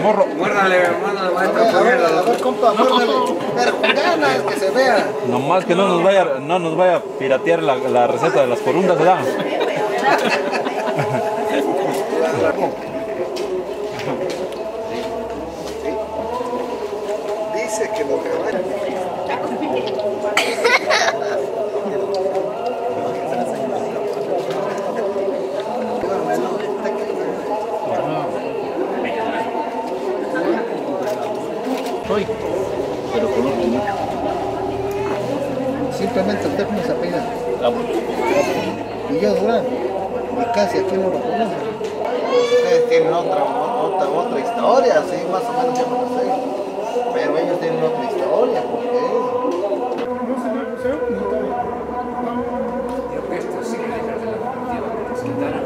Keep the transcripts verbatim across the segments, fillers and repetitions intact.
chamorro. Muérdale, muérdale, maestro. A ver, a ver, compa, muérdale. Pero con ganas, que se vea. Nomás que no nos vaya, no nos vaya a piratear la, la receta de las corundas, ¿verdad? Dice que lo que vale. Soy, pero conozco mucho. Simplemente usted cómo se apellida. Vamos. Y yo Durán. Y casi aquí no lo conozco. Ustedes tienen otra, otra, otra historia, sí, más o menos yo no lo sé. Pero ellos tienen otra historia, ¿por qué? Creo que esto sí que dejas de la cooperativa que te quitaron.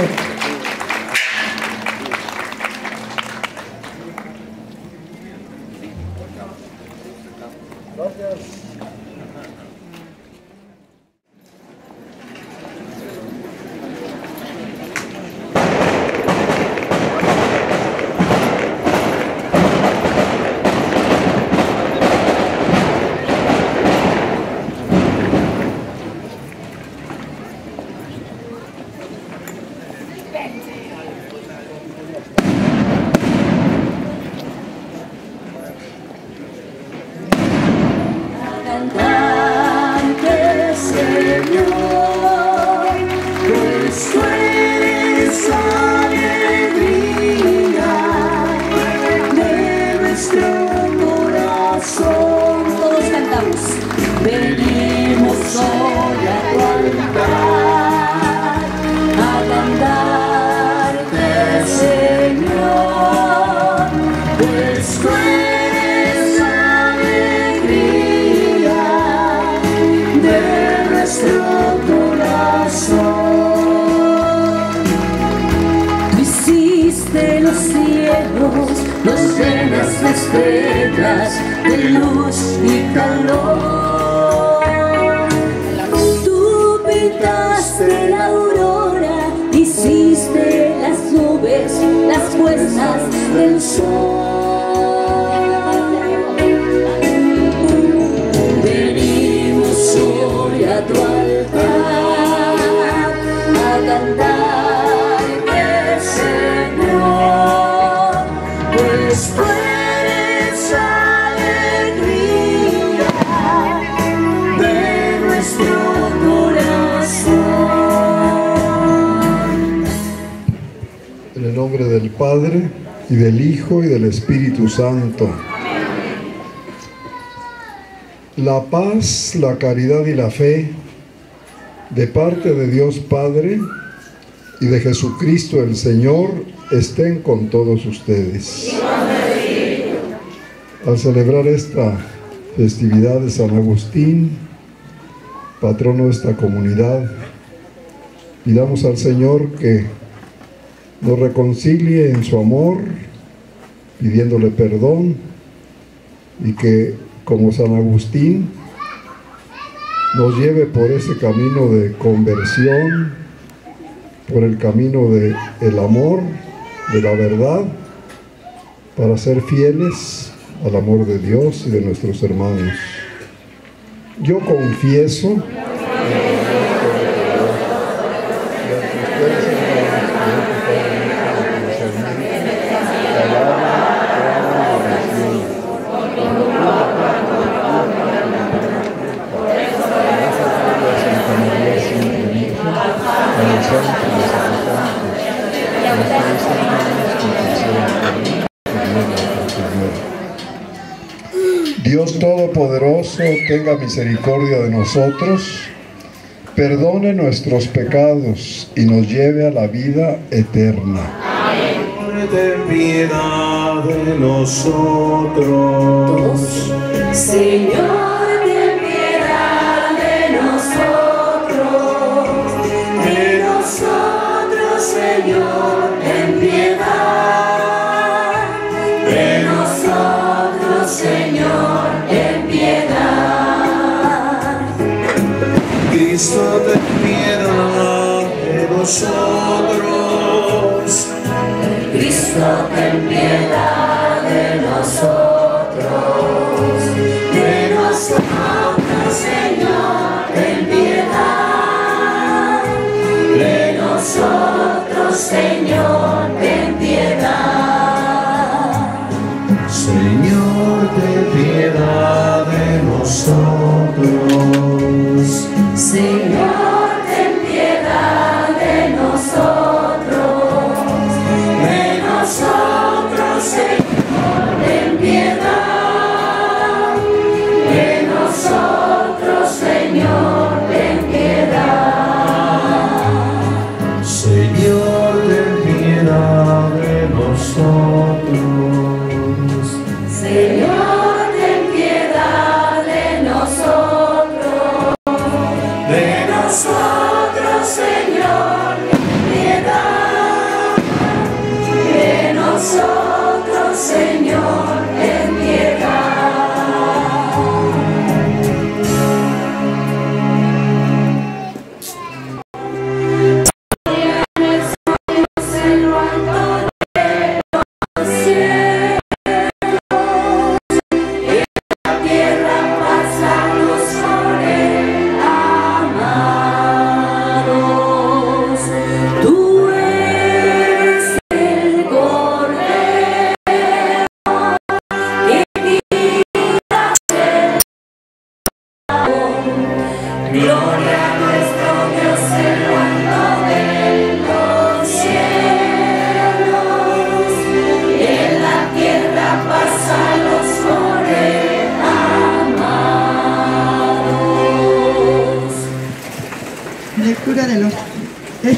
Señor. Cantante Señor, pues tú eres alegría de nuestro corazón. Todos cantamos. Venimos hoy a tu altar a cantarte, Señor, pues tú eres alegría de nuestro corazón. Tú hiciste los cielos, los llenas de estrellas, de luz y calor. Tú pintaste la aurora, hiciste las nubes, las puestas del sol. Venimos hoy a tu altar a cantarte, Señor, pues tú eres alegría de nuestro corazón. En el nombre del Padre, y del Hijo, y del Espíritu Santo. La paz, la caridad y la fe, de parte de Dios Padre y de Jesucristo el Señor, estén con todos ustedes. Al celebrar esta festividad de San Agustín, patrono de esta comunidad, pidamos al Señor que nos reconcilie en su amor, pidiéndole perdón, y que, como San Agustín, nos lleve por ese camino de conversión, por el camino del amor, de la verdad, para ser fieles al amor de Dios y de nuestros hermanos. Yo confieso Dios Todopoderoso tenga misericordia de nosotros, perdone nuestros pecados y nos lleve a la vida eterna. Ten piedad de nosotros. Señor, ten piedad de nosotros. De nosotros, Señor, ten piedad. De nosotros, Señor, ten piedad. Cristo, ten piedad de nosotros. Cristo, ten piedad de nosotros. De nosotros, Señor, ten piedad. De nosotros, Señor, ten piedad. Señor, ten piedad de nosotros. Señor, ten piedad de nosotros. De nosotros, Señor, ten piedad. De nosotros, Señor, ten piedad. Señor, ten piedad de nosotros. Señor, ten piedad de nosotros. De nosotros, Señor, ten piedad.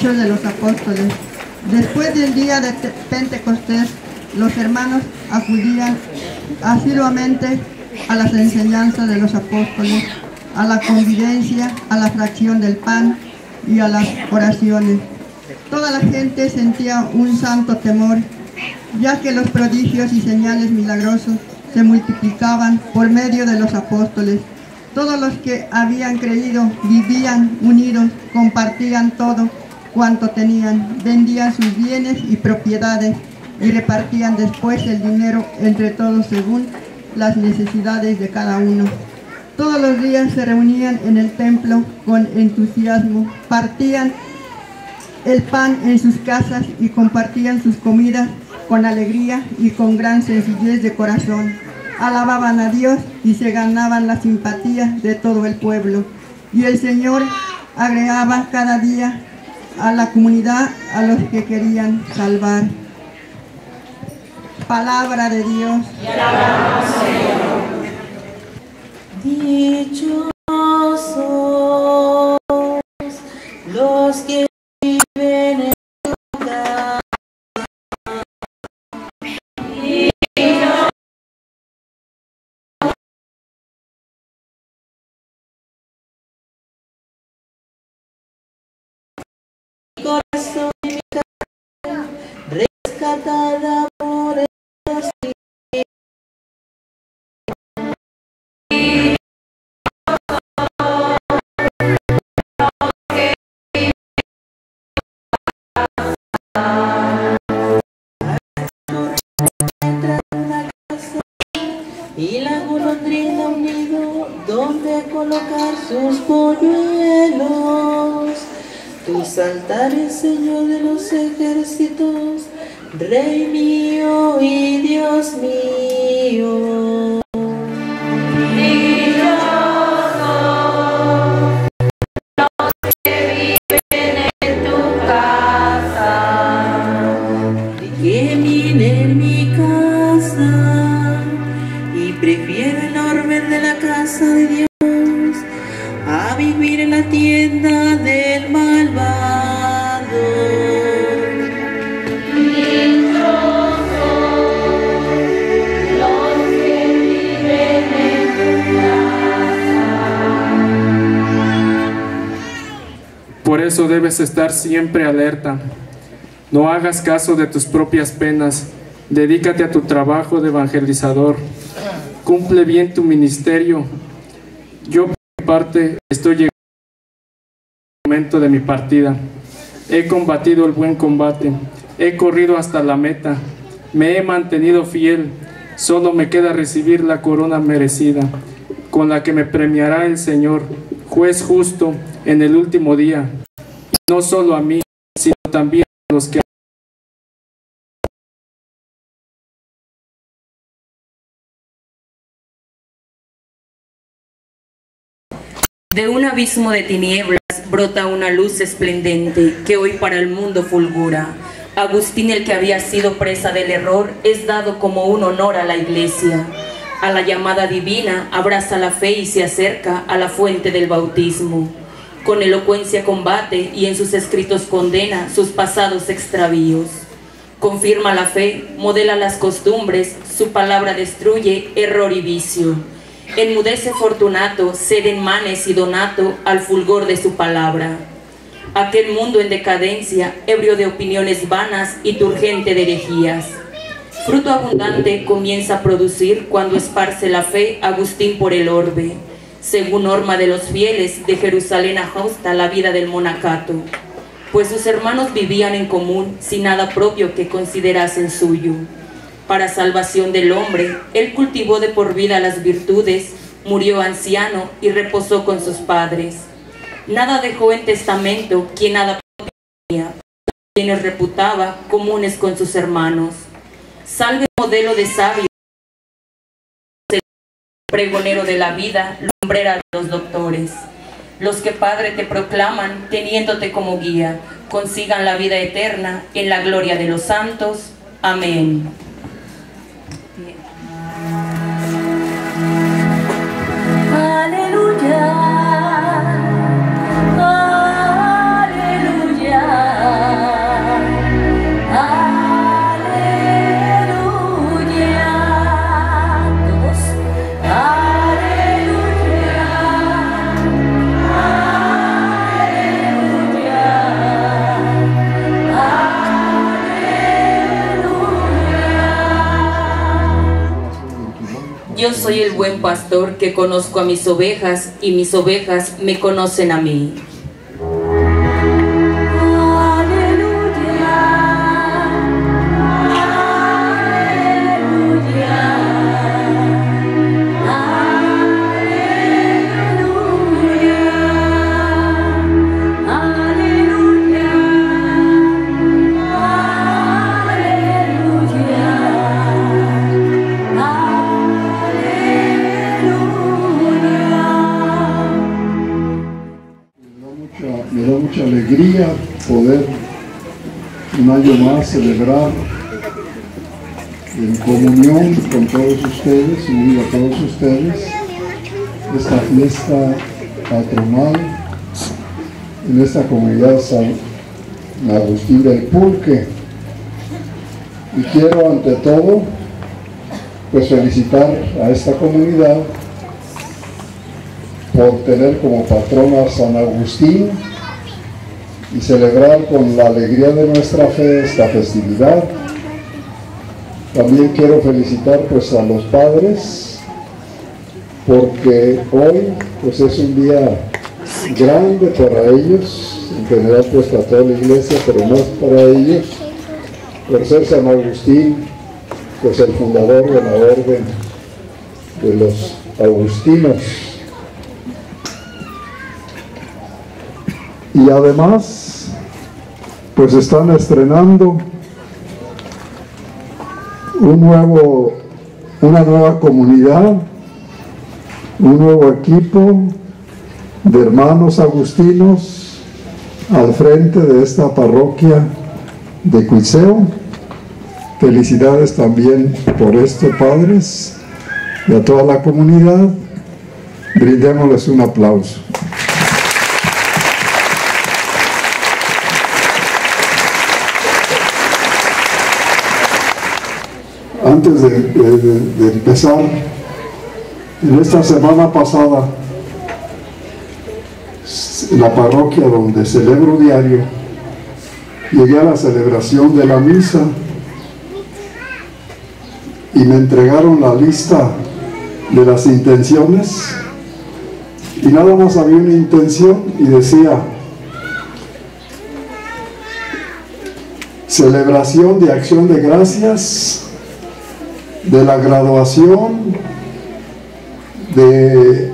Hechos de los Apóstoles. Después del día de Pentecostés, los hermanos acudían asiduamente a las enseñanzas de los apóstoles, a la convivencia, a la fracción del pan y a las oraciones. Toda la gente sentía un santo temor, ya que los prodigios y señales milagrosos se multiplicaban por medio de los apóstoles. Todos los que habían creído vivían unidos, compartían todo cuanto tenían, vendían sus bienes y propiedades y repartían después el dinero entre todos según las necesidades de cada uno. Todos los días se reunían en el templo con entusiasmo, partían el pan en sus casas y compartían sus comidas con alegría y con gran sencillez de corazón. Alababan a Dios y se ganaban la simpatía de todo el pueblo. Y el Señor agregaba cada día a la comunidad a los que querían salvar. Palabra de Dios. Dichosos los que viven en tu casa. Mi corazón y mi carne, rescatada por el y la golondrina unido donde colocar sus polluelos. Tus altares, Señor de los ejércitos, Rey mío y Dios mío. Prefiero el orden de la casa de Dios a vivir en la tienda del malvado. Dichosos los que viven en tu casa. Por eso debes estar siempre alerta. No hagas caso de tus propias penas. Dedícate a tu trabajo de evangelizador. Cumple bien tu ministerio. Yo por mi parte estoy llegando al momento de mi partida. He combatido el buen combate. He corrido hasta la meta. Me he mantenido fiel. Solo me queda recibir la corona merecida, con la que me premiará el Señor, juez justo, en el último día. Y no solo a mí, sino también a los que De un abismo de tinieblas brota una luz esplendente que hoy para el mundo fulgura. Agustín, el que había sido presa del error, es dado como un honor a la Iglesia. A la llamada divina abraza la fe y se acerca a la fuente del bautismo. Con elocuencia combate y en sus escritos condena sus pasados extravíos. Confirma la fe, modela las costumbres, su palabra destruye error y vicio. Enmudece Fortunato, ceden Manes y Donato al fulgor de su palabra. Aquel mundo en decadencia, ebrio de opiniones vanas y turgente de herejías. Fruto abundante comienza a producir cuando esparce la fe Agustín por el orbe. Según norma de los fieles, de Jerusalén a Jausta la vida del monacato. Pues sus hermanos vivían en común, sin nada propio que considerasen suyo. Para salvación del hombre, él cultivó de por vida las virtudes, murió anciano y reposó con sus padres. Nada dejó en testamento quien nada tenía, quienes reputaba comunes con sus hermanos. Salve modelo de sabio, pregonero de la vida, lumbrera de los doctores. Los que Padre te proclaman, teniéndote como guía, consigan la vida eterna en la gloria de los santos. Amén. Aleluya, aleluya. Yo soy el buen pastor que conozco a mis ovejas y mis ovejas me conocen a mí. Me da mucha alegría poder un año más celebrar en comunión con todos ustedes, unido a todos ustedes, esta fiesta patronal en esta comunidad San Agustín del Pulque. Y quiero ante todo pues felicitar a esta comunidad por tener como patrona a San Agustín y celebrar con la alegría de nuestra fe esta festividad. También quiero felicitar pues a los padres, porque hoy pues es un día grande para ellos, en general pues para toda la iglesia, pero más para ellos, por ser San Agustín pues el fundador de la orden de los agustinos. Y además, pues están estrenando un nuevo, una nueva comunidad, un nuevo equipo de hermanos agustinos al frente de esta parroquia de Cuitzeo. Felicidades también por esto, padres, y a toda la comunidad. Brindémosles un aplauso. Antes de, de, de empezar, en esta semana pasada, en la parroquia donde celebro diario, llegué a la celebración de la misa y me entregaron la lista de las intenciones y nada más había una intención y decía: celebración de acción de gracias de la graduación de,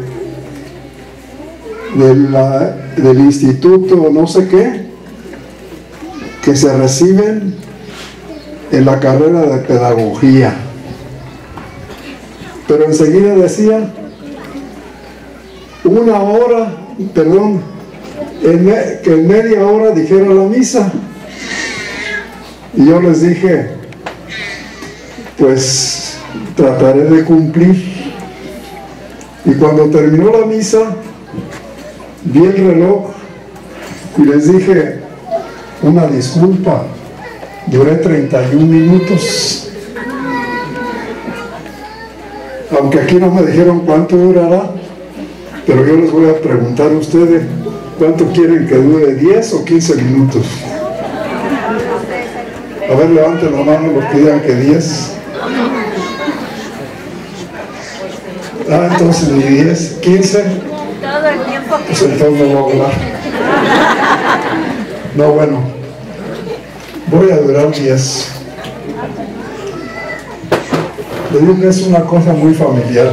de la, del instituto no sé qué, que se reciben en la carrera de pedagogía. Pero enseguida decía una hora, perdón, en me, que en media hora dijera la misa. Y yo les dije, pues trataré de cumplir. Y cuando terminó la misa, vi el reloj y les dije, una disculpa, duré treinta y un minutos. Aunque aquí no me dijeron cuánto durará, pero yo les voy a preguntar a ustedes, ¿cuánto quieren que dure? ¿diez o quince minutos? A ver, levanten la mano los que digan que diez. Ah, entonces ni diez, quince. Todo el tiempo que... Pues entonces no voy a hablar. No, bueno. Voy a durar diez. Le digo que es una cosa muy familiar.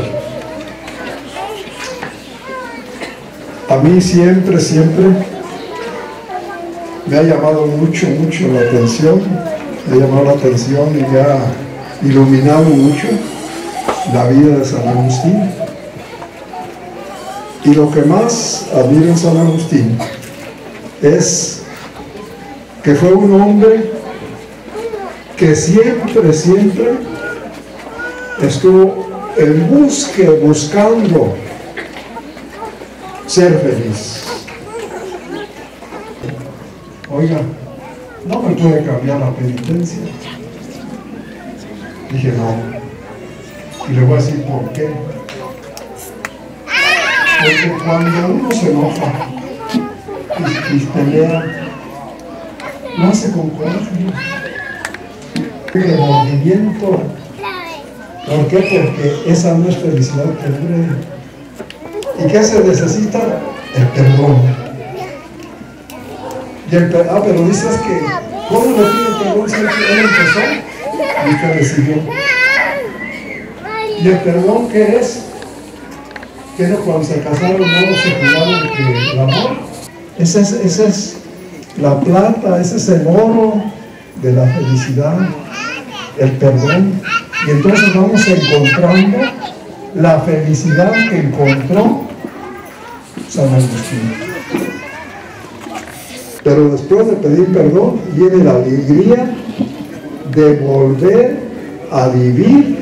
A mí siempre, siempre me ha llamado mucho, mucho la atención. Me ha llamado la atención y me ha iluminado mucho la vida de San Agustín. Y lo que más admiro en San Agustín es que fue un hombre que siempre, siempre estuvo en busca, buscando ser feliz. Oiga, no me puede cambiar la penitencia. Dije, no. Y le voy a decir por qué. Porque cuando uno se enoja y, y pelea, lo hace con coraje. El remordimiento ¿Por qué? Porque esa no es felicidad que dure. ¿Y qué se necesita? El perdón. Y el per ah, pero dices que, ¿cómo le pide perdón si él empezó? Y que recibió. ¿Y el perdón qué es? Que no, cuando se casaron no se jugaron que el amor. Esa es, esa es la plata, ese es el oro de la felicidad, el perdón. Y entonces vamos encontrando la felicidad que encontró San Agustín. Pero después de pedir perdón viene la alegría de volver a vivir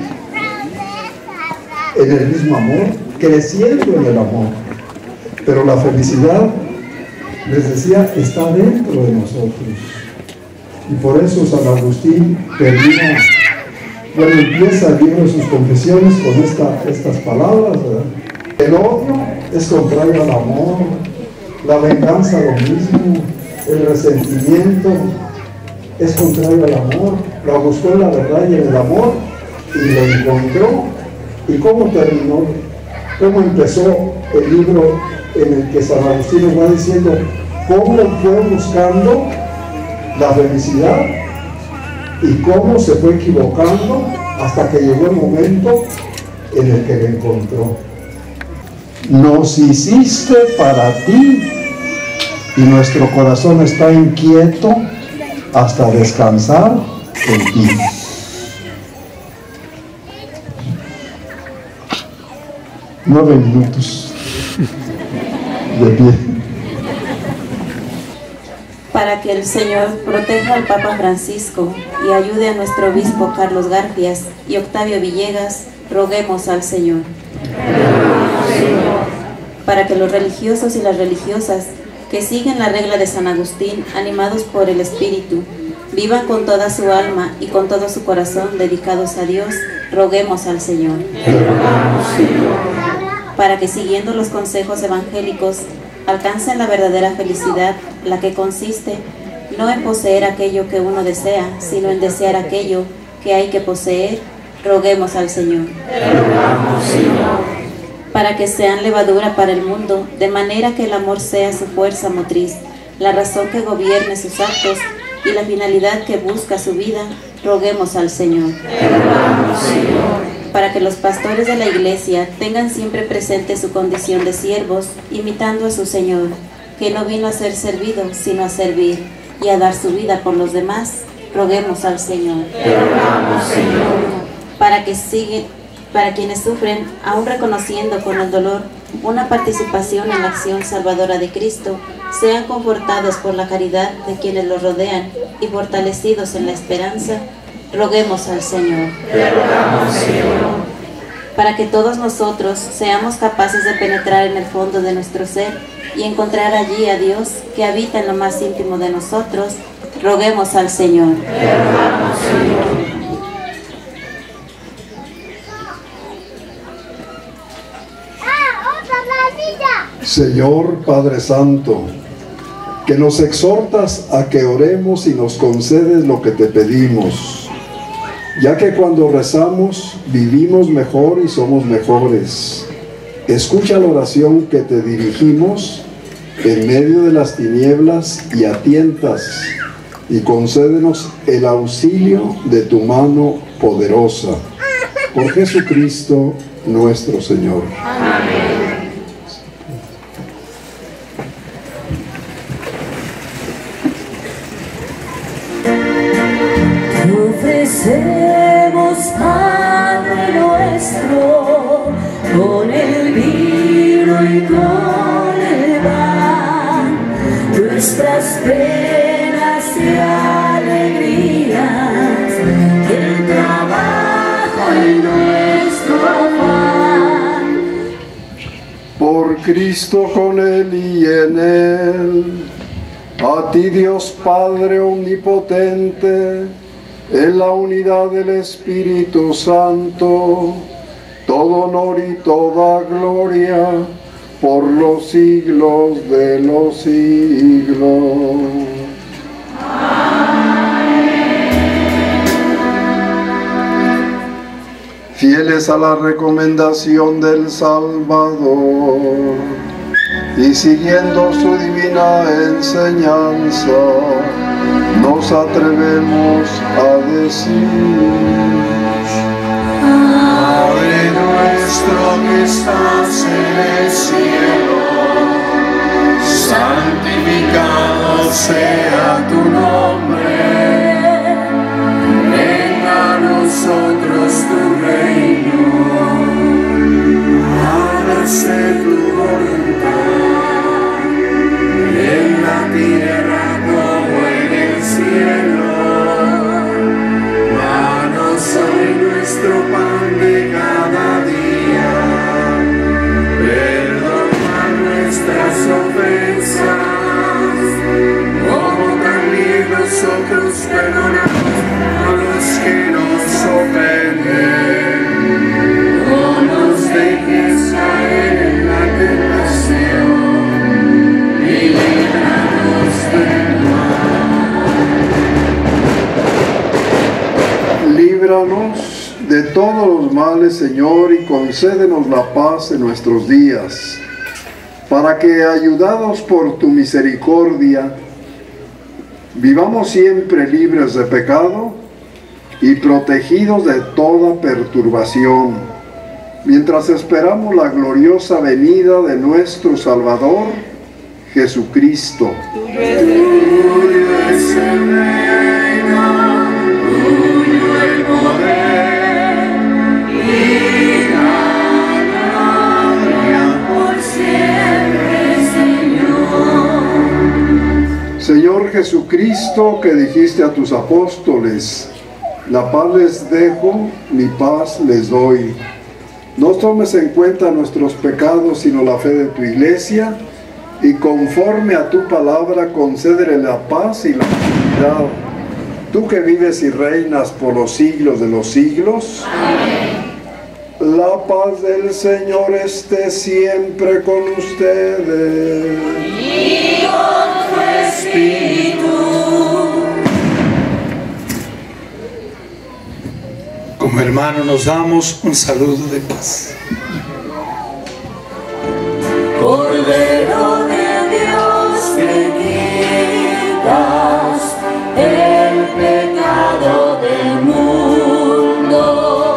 en el mismo amor, creciendo en el amor. Pero la felicidad, les decía, está dentro de nosotros. Y por eso San Agustín termina, bueno, empieza el libro de sus confesiones con esta, estas palabras, ¿verdad? El odio es contrario al amor, la venganza lo mismo, el resentimiento es contrario al amor. Lo buscó en la verdad y en el amor y lo encontró. ¿Y cómo terminó? ¿Cómo empezó el libro en el que San Agustín nos va diciendo cómo fue buscando la felicidad y cómo se fue equivocando hasta que llegó el momento en el que la encontró? Nos hiciste para ti y nuestro corazón está inquieto hasta descansar en ti. Nueve minutos de pie. Para que el Señor proteja al Papa Francisco y ayude a nuestro obispo Carlos Garfias y Octavio Villegas, roguemos al Señor. Para que los religiosos y las religiosas que siguen la regla de San Agustín, animados por el Espíritu, vivan con toda su alma y con todo su corazón dedicados a Dios, roguemos al Señor. Para que siguiendo los consejos evangélicos alcancen la verdadera felicidad, la que consiste no en poseer aquello que uno desea, sino en desear aquello que hay que poseer, roguemos al Señor. Para que sean levadura para el mundo, de manera que el amor sea su fuerza motriz, la razón que gobierne sus actos y la finalidad que busca su vida, roguemos al Señor. Para que los pastores de la Iglesia tengan siempre presente su condición de siervos, imitando a su Señor, que no vino a ser servido, sino a servir y a dar su vida por los demás, roguemos al Señor. Para que sigue, para quienes sufren, aún reconociendo con el dolor una participación en la acción salvadora de Cristo, sean confortados por la caridad de quienes los rodean y fortalecidos en la esperanza, roguemos al Señor. Para que todos nosotros seamos capaces de penetrar en el fondo de nuestro ser y encontrar allí a Dios que habita en lo más íntimo de nosotros, roguemos al Señor. Señor Padre Santo, que nos exhortas a que oremos y nos concedes lo que te pedimos, ya que cuando rezamos vivimos mejor y somos mejores. Escucha la oración que te dirigimos en medio de las tinieblas y a tientas, y concédenos el auxilio de tu mano poderosa. Por Jesucristo nuestro Señor. Amén. Ofrecemos, Padre nuestro, con el vino y con el pan, nuestras penas y alegrías, el trabajo y nuestro afán. Por Cristo, con Él y en Él, a ti Dios Padre omnipotente, en la unidad del Espíritu Santo, todo honor y toda gloria por los siglos de los siglos. Amén. fieles a la recomendación del Salvador y siguiendo su divina enseñanza, nos atrevemos a decir: Padre nuestro que estás en el cielo, santificado sea tu nombre. Venga a nosotros tu reino, hágase tu voluntad, en la tierra como en el cielo. Danos hoy nuestro pan de cada día, perdona nuestras ofensas, como también nosotros perdonamos a los que nos ofenden. No nos dejes caer en la tentación y líbranos del mal. Líbranos de todos los males, Señor, y concédenos la paz en nuestros días, para que, ayudados por tu misericordia, vivamos siempre libres de pecado y protegidos de toda perturbación, mientras esperamos la gloriosa venida de nuestro Salvador, Jesucristo. Tuyo es el reino, tuyo el poder y la gloria por siempre, Señor. Señor Jesucristo, que dijiste a tus apóstoles: la paz les dejo, mi paz les doy. No tomes en cuenta nuestros pecados, sino la fe de tu iglesia, y conforme a tu palabra concédele la paz y la unidad. Tú que vives y reinas por los siglos de los siglos. Amén. La paz del Señor esté siempre con ustedes. Y con tu espíritu. Como hermanos nos damos un saludo de paz. Cordero de Dios que quitas el pecado del mundo,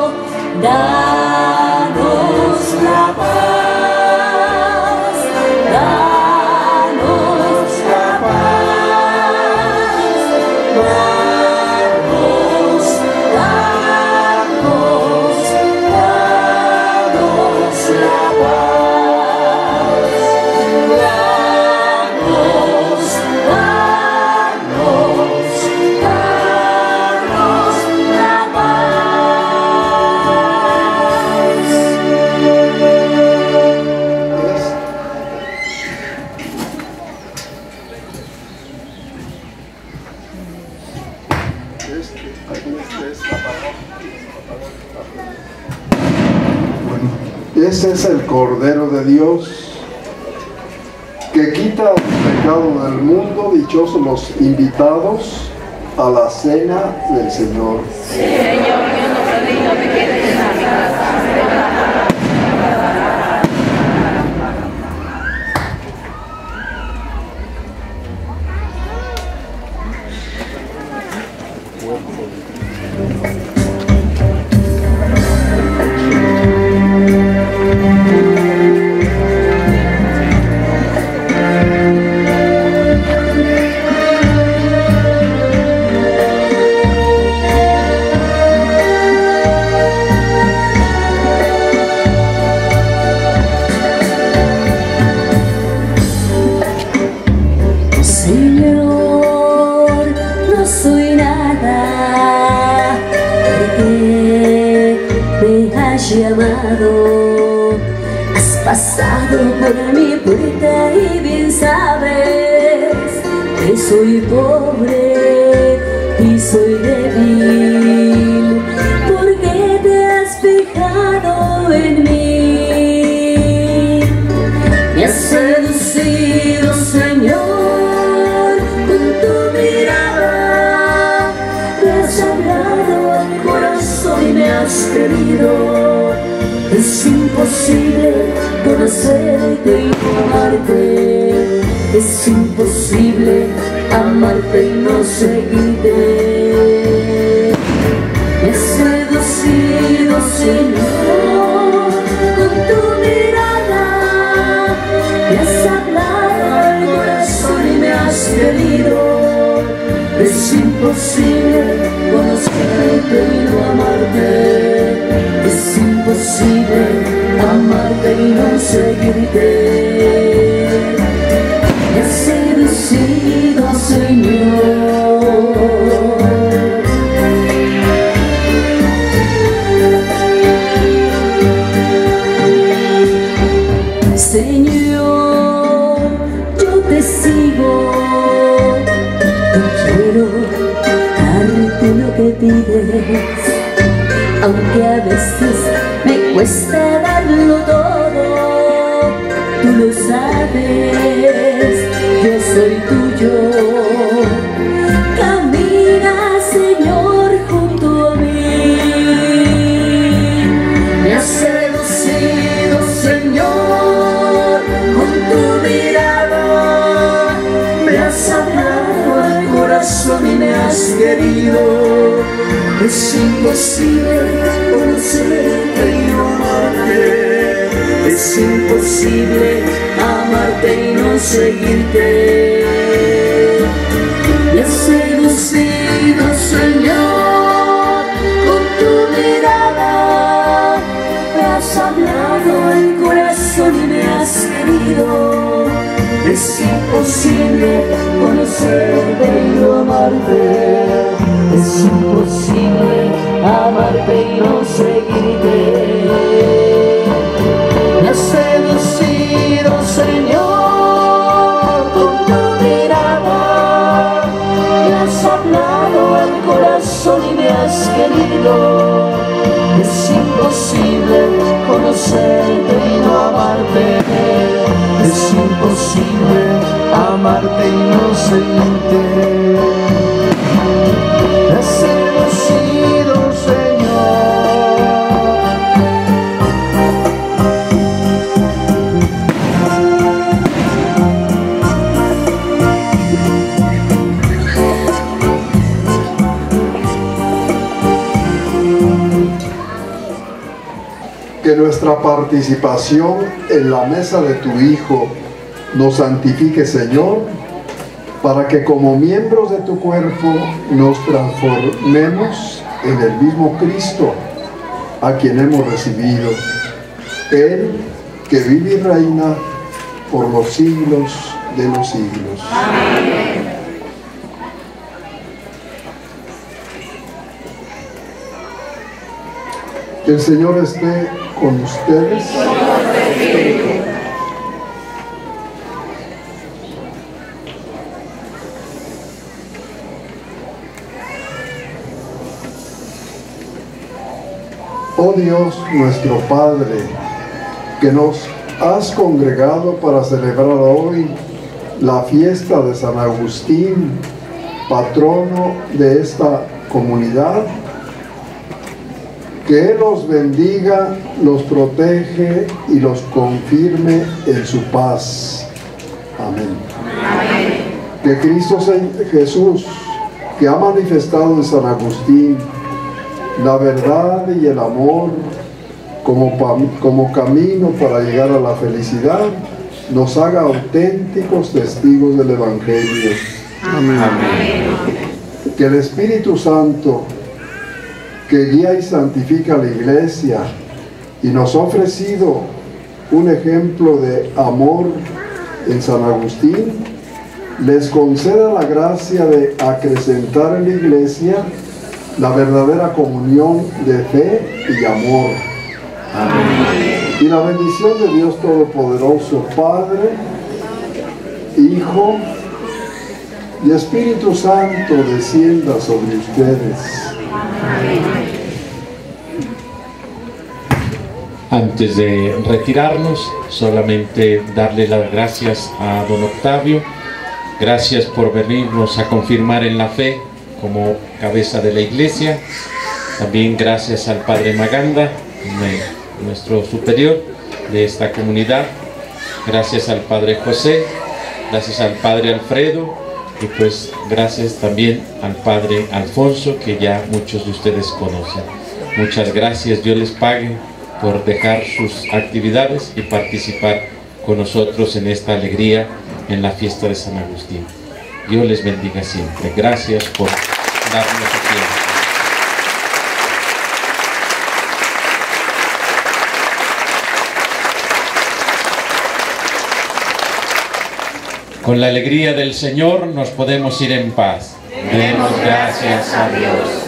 danos la paz, danos la paz, danos, danos, danos la paz. Danos, danos, danos la Ese es el Cordero de Dios que quita el pecado del mundo. Dichosos los invitados a la cena del Señor. Sí, Señor, yo no soy digno de que entres a mi casa. Señor, no soy nada, porque me has llamado, has pasado por mi puerta y bien sabes que soy pobre y soy débil, porque te has fijado en mí, me has seducido, Señor. Con tu mirada, me has hablado al corazón. corazón y me has querido. Es imposible conocerte y no amarte. Es imposible amarte y no seguirte. Me has seducido, Señor, con tu mirada. Me has hablado al corazón y me has querido. Es imposible conocerte y no amarte. Es imposible amarte y no seguirte. Me has seducido, Señor. Señor, yo te sigo. Quiero darte lo que pides, aunque a veces me cuesta darlo todo. Tú lo sabes, yo soy tuyo. Camina, Señor, junto a mí. Me has seducido, Señor, con tu mirada. Me has hablado al corazón y me has querido. Es imposible conocerte y no amarte. Es imposible amarte y no seguirte. Me has seducido, Señor, con tu mirada. Me has hablado al corazón y me has querido. Es imposible conocerte y no amarte. Es imposible amarte y no seguirte. Me has seducido, Señor, con tu mirada. Me has hablado al corazón y me has querido. Es imposible conocerte y no amarte. Es imposible amarte y no seguirte. Me has seducido, que nuestra participación en la mesa de tu Hijo nos santifique, Señor, para que como miembros de tu cuerpo nos transformemos en el mismo Cristo a quien hemos recibido. Él que vive y reina por los siglos de los siglos. Amén. El Señor esté con ustedes. Oh Dios nuestro Padre, que nos has congregado para celebrar hoy la fiesta de San Agustín, patrono de esta comunidad, que Él los bendiga, los protege y los confirme en su paz. Amén. Amén. Que Cristo Jesús, que ha manifestado en San Agustín la verdad y el amor como, como camino para llegar a la felicidad, nos haga auténticos testigos del Evangelio. Amén. Amén. Que el Espíritu Santo, que guía y santifica a la Iglesia y nos ha ofrecido un ejemplo de amor en San Agustín, les conceda la gracia de acrecentar en la Iglesia la verdadera comunión de fe y amor. Amén. Y la bendición de Dios Todopoderoso, Padre, Hijo y Espíritu Santo descienda sobre ustedes. Antes de retirarnos, solamente darle las gracias a don Octavio. Gracias por venirnos a confirmar en la fe como cabeza de la Iglesia. También gracias al Padre Maganda, nuestro superior de esta comunidad. Gracias al Padre José, gracias al Padre Alfredo y pues gracias también al Padre Alfonso, que ya muchos de ustedes conocen. Muchas gracias, Dios les pague por dejar sus actividades y participar con nosotros en esta alegría en la fiesta de San Agustín. Dios les bendiga siempre. Gracias por darnos su tiempo. Con la alegría del Señor nos podemos ir en paz. Demos gracias a Dios.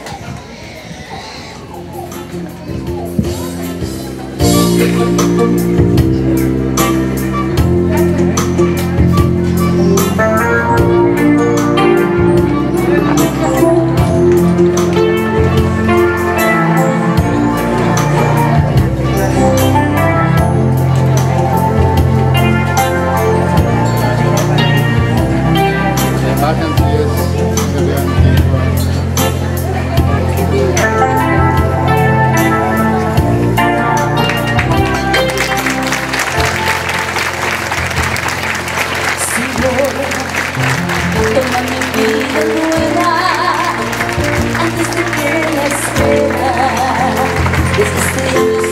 Toma mi vida nueva, antes de que la espera, desde este